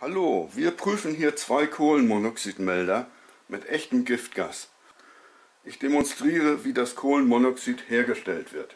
Hallo, wir prüfen hier zwei Kohlenmonoxidmelder mit echtem Giftgas. Ich demonstriere, wie das Kohlenmonoxid hergestellt wird.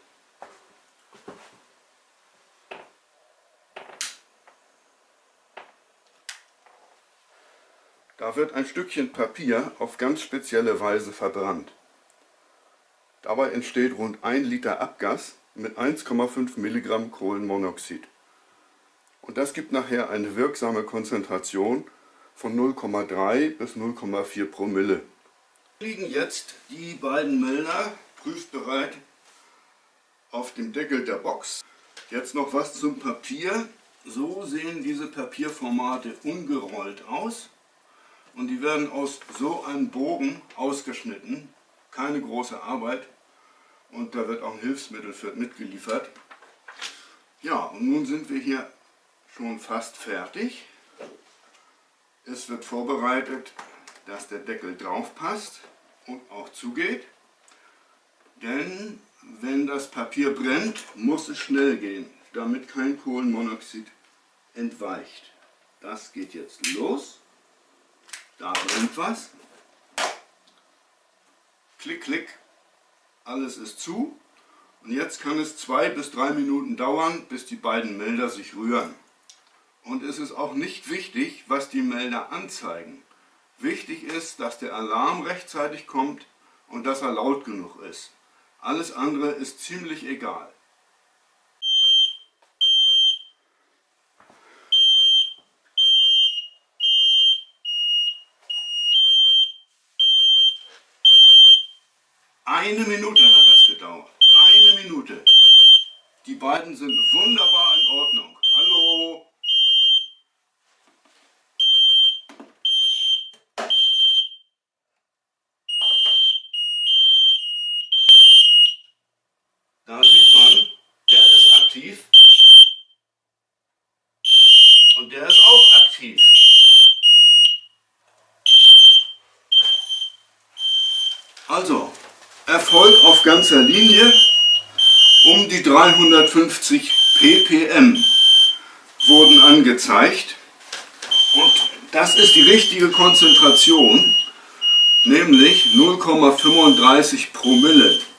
Da wird ein Stückchen Papier auf ganz spezielle Weise verbrannt. Dabei entsteht rund 1 Liter Abgas mit 1,5 Milligramm Kohlenmonoxid. Und das gibt nachher eine wirksame Konzentration von 0,3 bis 0,4 Promille. Hier liegen jetzt die beiden Melder prüfbereit auf dem Deckel der Box. Jetzt noch was zum Papier. So sehen diese Papierformate ungerollt aus. Und die werden aus so einem Bogen ausgeschnitten. Keine große Arbeit. Und da wird auch ein Hilfsmittel für mitgeliefert. Ja, und nun sind wir hier schon fast fertig. Es wird vorbereitet, dass der Deckel drauf passt und auch zugeht. Denn wenn das Papier brennt, muss es schnell gehen, damit kein Kohlenmonoxid entweicht. Das geht jetzt los. Da brennt was. Klick, klick. Alles ist zu. Und jetzt kann es 2 bis 3 Minuten dauern, bis die beiden Melder sich rühren. Und es ist auch nicht wichtig, was die Melder anzeigen. Wichtig ist, dass der Alarm rechtzeitig kommt und dass er laut genug ist. Alles andere ist ziemlich egal. Eine Minute hat das gedauert. Eine Minute. Die beiden sind wunderbar in Ordnung. Hallo? Da sieht man, der ist aktiv und der ist auch aktiv. Also, Erfolg auf ganzer Linie, um die 350 ppm wurden angezeigt und das ist die richtige Konzentration, nämlich 0,35 Promille.